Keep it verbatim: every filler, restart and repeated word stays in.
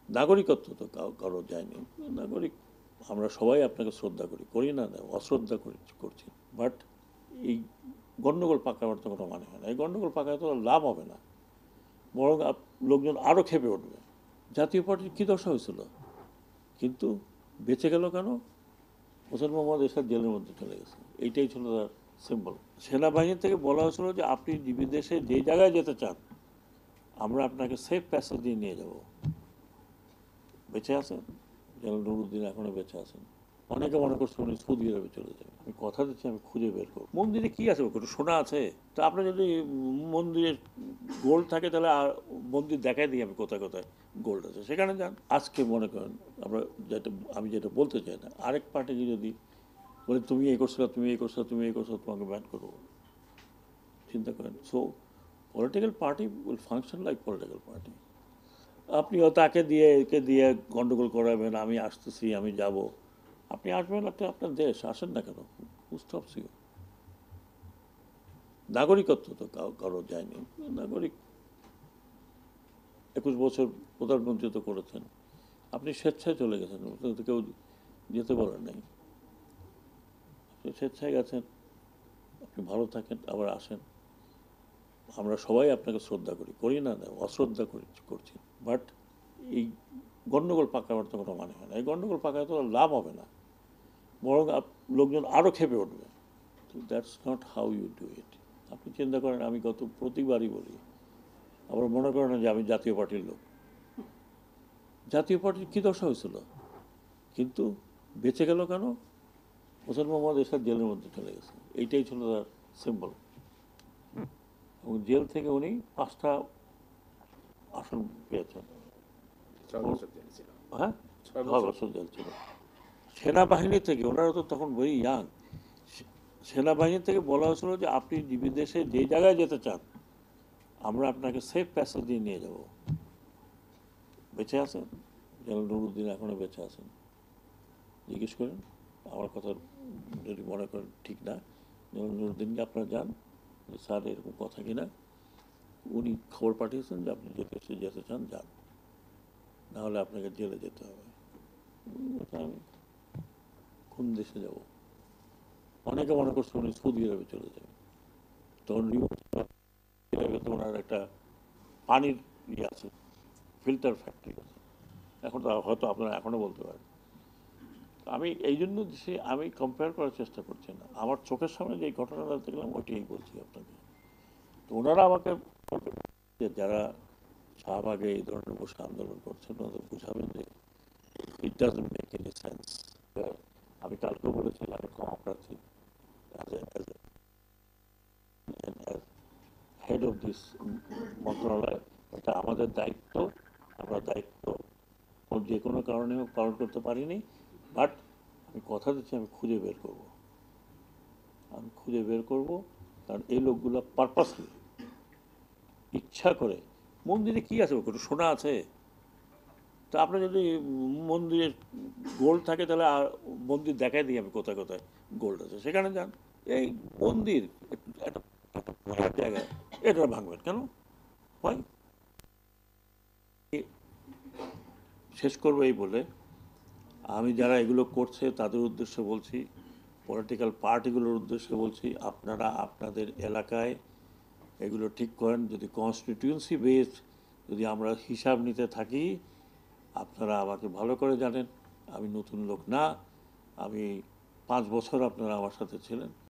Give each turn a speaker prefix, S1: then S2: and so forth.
S1: নাগরিকত্ব তো কাউ কারো যায়নি। নাগরিক আমরা সবাই আপনাকে শ্রদ্ধা করি, করি না না, অশ্রদ্ধা করি করছি। বাট এই গণ্ডগোল পাকাবার তো কোনো মানে হয় না। এই গণ্ডগোল পাকায় তো লাভ হবে না, বরং আপ- লোকজন আরও ক্ষেপে উঠবে। জাতীয় পার্টির কী দশা হয়েছিল, কিন্তু বেঁচে গেল কেন? হোসেন মোহাম্মদ এরশাদ জেলের মধ্যে চলে গেছে, এইটাই ছিল তার সিম্বল। সেনাবাহিনী থেকে বলা হয়েছিল যে আপনি বিদেশে যে জায়গায় যেতে চান আমরা আপনাকে সেফ প্যাসেজ দিয়ে নিয়ে যাব। বেঁচে আছেন, জেনারেল নুরুদ্দিন এখনো বেঁচে আছেন। অনেকে মনে করছে উনি সৌদি আরবে চলে যাবে। আমি কথা দিচ্ছি আমি খুঁজে বের করব। মন্দিরে কি আছে, একটু সোনা আছে তো আপনার যদি মন্দিরে গোল্ড থাকে তাহলে আর মন্দির দেখাই দিই আমি কোথায় কোথায় গোল্ড আছে, সেখানে যান। আজকে মনে করেন আমরা যেটা, আমি যেটা বলতে চাই না, আরেক পার্টিকে যদি বলে তুমি এই করছো তুমি এই করছো তুমি এই করছো তোমাকে ব্যান করবো, চিন্তা করেন। So political party will function like political party. আপনিও তাকে দিয়ে একে দিয়ে গন্ডগোল করাবেন, আমি আসতেছি আমি যাব। আপনি আসবেন, একটা আপনার দেশ, আসেন না কেন, স্টপস ইউ। নাগরিকত্ব তো কাউ কারো যায়নি। নাগরিক একুশ বছর প্রধানমন্ত্রী তো করেছেন, আপনি স্বেচ্ছায় চলে গেছেন, তো কেউ যেতে বলেন নাই। আপনি স্বেচ্ছায় গেছেন, আপনি ভালো থাকেন আবার আসেন। আমরা সবাই আপনাকে শ্রদ্ধা করি, করি না না, অশ্রদ্ধা করি করছি। বাট এই গণ্ডগোল পাকাবার তো কোনো মানে হয় না। এই গণ্ডগোল পাকায় তো লাভ হবে না, বরং আপ- লোকজন আরও ক্ষেপে উঠবে। That's not how you do it. আপনি চিন্তা করেন, আমি গত প্রতিবারই বলি, আবার মনে করেন না যে আমি জাতীয় পার্টির লোক। জাতীয় পার্টির কী দশা হয়েছিল, কিন্তু বেঁচে গেল কেন? হোসেন মোহাম্মদ এরশাদ জেলের মধ্যে চলে গেছে, এইটাই ছিল তার সিম্বল। এবং জেল থেকে উনি পাঁচটা আসন পেয়েছেন।
S2: ছয়
S1: ওর-
S2: বছর জেল ছিল।
S1: হ্যাঁ,
S2: ছয়
S1: ছয়
S2: বছর
S1: বছর জেল ছিল। সেনাবাহিনী থেকে, ওনারা তো তখন ভেরি ইয়াং, সেনাবাহিনী থেকে বলা হয়েছিল যে আপনি বিদেশে যে জায়গায় যেতে চান আমরা আপনাকে সেফ প্যাসেজ দিয়ে নিয়ে যাব। বেঁচে আছেন, জেনারেল নুরুদ্দিন এখনো বেঁচে আছেন। জিজ্ঞেস করেন, আমার কথা যদি মনে করেন ঠিক না, জেনারেল নুরুদ্দিনকে আপনারা যান যে স্যার এরকম কথা কিনা। উনি খবর পাঠিয়েছেন যে আপনি যেতে যেতে চান যান, নাহলে আপনাকে জেলে যেতে হবে। আমি কোন দেশে যাব? অনেকে মনে করছে উনি সৌদি আরবে চলে যাবে, তখন তো ওনার একটা পানির ইয়ে আছে, ফিল্টার ফ্যাক্টরি আছে। এখন তো হয়তো আপনারা এখনও বলতে পারেন। আমি এই জন্য সে আমি কম্পেয়ার করার চেষ্টা করছি না, আমার চোখের সামনে যে ঘটনাটা দেখলাম ওইটাই বলছি আপনাকে। তো ওনারা আমাকে যে যারা শাহবাগে এই ধরনের বসে আন্দোলন করছেন ওনাদের বুঝাবেন যে it doesn't make any sense. আমি কালকেও বলেছিলাম আমি ক্ষমা প্রার্থী, হেড অফ দিস মন্ত্রণালয়, এটা আমাদের দায়িত্ব, আমরা দায়িত্ব যে কোনো কারণে পালন করতে পারিনি। বাট আমি কথা দিচ্ছি আমি খুঁজে বের করব, আমি খুঁজে বের করব। কারণ এই লোকগুলো পারপাসলি, ইচ্ছা করে, মন্দিরে কি আছে, একটু সোনা আছে তো আপনার যদি মন্দিরে গোল্ড থাকে তাহলে আর মন্দির দেখাই দিই আমি কোথায় কোথায় গোল্ড আছে, সেখানে যান। এই মন্দির একটা একটা ভাঙার জায়গা, এটা ভাঙবেন কেন? হয়। শেষ করবো এই বলে, আমি যারা এগুলো করছে তাদের উদ্দেশ্যে বলছি, পলিটিক্যাল পার্টিগুলোর উদ্দেশ্যে বলছি, আপনারা আপনাদের এলাকায় এগুলো ঠিক করেন। যদি কনস্টিটিউয়েন্সি বেসড যদি আমরা হিসাব নিতে থাকি, আপনারা আমাকে ভালো করে জানেন, আমি নতুন লোক না। আমি পাঁচ বছর আপনারা আমার সাথে ছিলেন।